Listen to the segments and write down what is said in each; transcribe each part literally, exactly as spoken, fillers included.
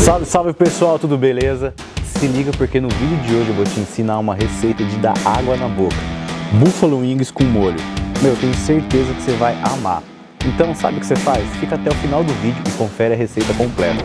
Salve, salve pessoal, tudo beleza? Se liga porque no vídeo de hoje eu vou te ensinar uma receita de dar água na boca. Buffalo Wings com molho. Meu, tenho certeza que você vai amar. Então sabe o que você faz? Fica até o final do vídeo e confere a receita completa.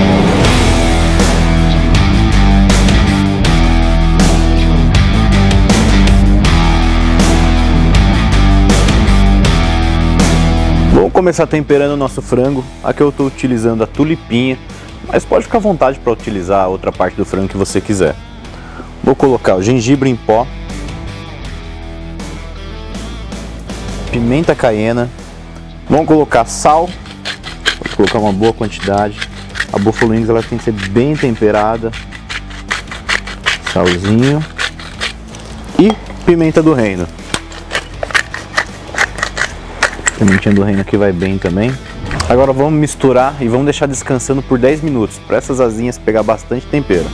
Vamos começar temperando o nosso frango. Aqui eu estou utilizando a tulipinha, mas pode ficar à vontade para utilizar a outra parte do frango que você quiser. Vou colocar o gengibre em pó, pimenta caiena, vamos colocar sal, vou colocar uma boa quantidade. A Buffalo Wings ela tem que ser bem temperada, salzinho e pimenta do reino. Pimentinha do reino aqui vai bem também. Agora vamos misturar e vamos deixar descansando por dez minutos, para essas asinhas pegar bastante tempero.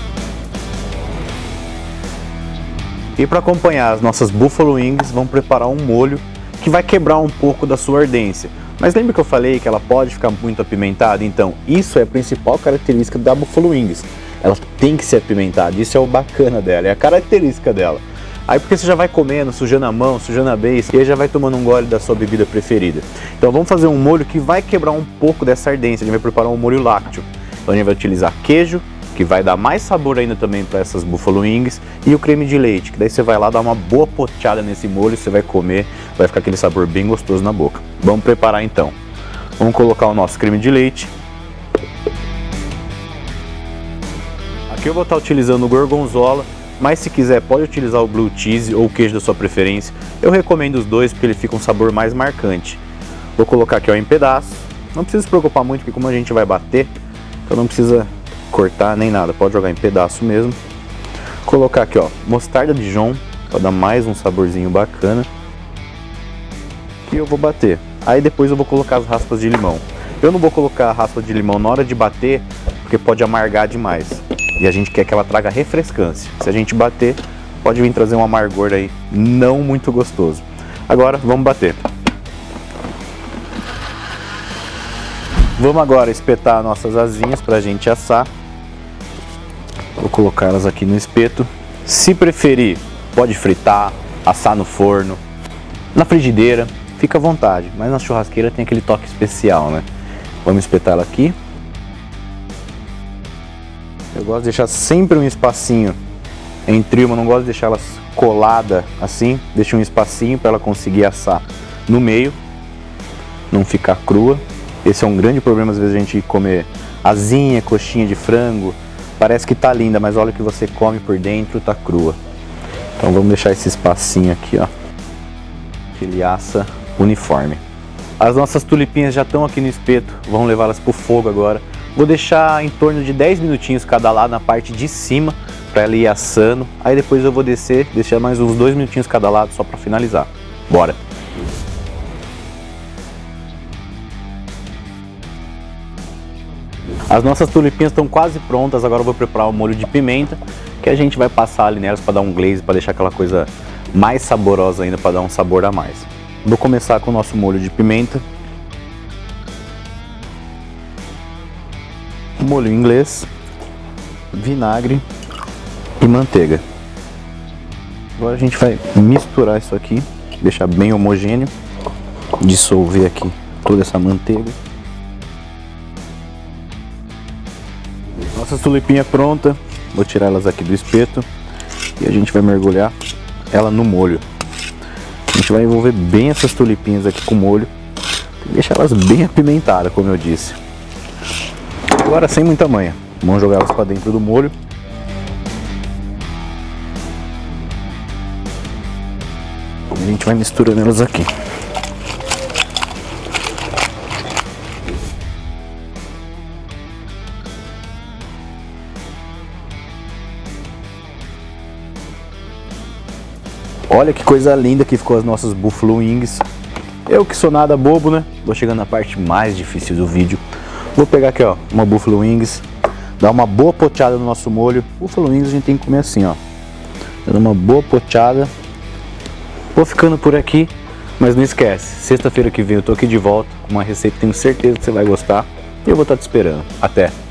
E para acompanhar as nossas Buffalo Wings, vamos preparar um molho que vai quebrar um pouco da sua ardência. Mas lembra que eu falei que ela pode ficar muito apimentada? Então, isso é a principal característica da Buffalo Wings. Ela tem que ser apimentada, isso é o bacana dela, é a característica dela. Aí porque você já vai comendo, sujando a mão, sujando a base, e aí já vai tomando um gole da sua bebida preferida. Então vamos fazer um molho que vai quebrar um pouco dessa ardência. A gente vai preparar um molho lácteo. Então a gente vai utilizar queijo, que vai dar mais sabor ainda também para essas Buffalo Wings, e o creme de leite, que daí você vai lá dar uma boa poteada nesse molho, você vai comer, vai ficar aquele sabor bem gostoso na boca. Vamos preparar então. Vamos colocar o nosso creme de leite. Aqui eu vou estar utilizando o gorgonzola, mas se quiser pode utilizar o blue cheese ou o queijo da sua preferência. Eu recomendo os dois porque ele fica um sabor mais marcante. Vou colocar aqui ó, em pedaços. Não precisa se preocupar muito porque como a gente vai bater, então não precisa cortar nem nada, pode jogar em pedaço mesmo. Colocar aqui ó, mostarda Dijon para dar mais um saborzinho bacana. E eu vou bater. Aí depois eu vou colocar as raspas de limão. Eu não vou colocar a raspa de limão na hora de bater porque pode amargar demais. E a gente quer que ela traga refrescância. Se a gente bater, pode vir trazer um amargor aí não muito gostoso. Agora vamos bater. Vamos agora espetar nossas asinhas para a gente assar. Vou colocá-las aqui no espeto. Se preferir, pode fritar, assar no forno, na frigideira, fica à vontade. Mas na churrasqueira tem aquele toque especial, né? Vamos espetar ela aqui. Eu gosto de deixar sempre um espacinho entre uma, não gosto de deixar elas colada assim, deixa um espacinho para ela conseguir assar no meio, não ficar crua. Esse é um grande problema às vezes a gente comer asinha, coxinha de frango, parece que tá linda, mas olha que você come por dentro, tá crua. Então vamos deixar esse espacinho aqui, ó, que ele assa uniforme. As nossas tulipinhas já estão aqui no espeto, vamos levá-las para o fogo agora. Vou deixar em torno de dez minutinhos cada lado na parte de cima para ela ir assando. Aí depois eu vou descer, deixar mais uns dois minutinhos cada lado só para finalizar. Bora! As nossas tulipinhas estão quase prontas, agora eu vou preparar o molho de pimenta que a gente vai passar ali nelas para dar um glaze, para deixar aquela coisa mais saborosa ainda, para dar um sabor a mais. Vou começar com o nosso molho de pimenta. Molho inglês, vinagre e manteiga. Agora a gente vai misturar isso aqui, deixar bem homogêneo, dissolver aqui toda essa manteiga. Nossa tulipinha pronta, vou tirar elas aqui do espeto e a gente vai mergulhar ela no molho. A gente vai envolver bem essas tulipinhas aqui com molho, deixar elas bem apimentadas, como eu disse. Agora sem muita manha, vamos jogar elas para dentro do molho. A gente vai misturando elas aqui. Olha que coisa linda que ficou as nossas Buffalo Wings. Eu que sou nada bobo, né? Vou chegando na parte mais difícil do vídeo. Vou pegar aqui, ó, uma Buffalo Wings, dar uma boa poteada no nosso molho. Buffalo Wings a gente tem que comer assim, ó, dando uma boa poteada. Vou ficando por aqui, mas não esquece, sexta-feira que vem eu tô aqui de volta com uma receita que tenho certeza que você vai gostar e eu vou estar te esperando. Até!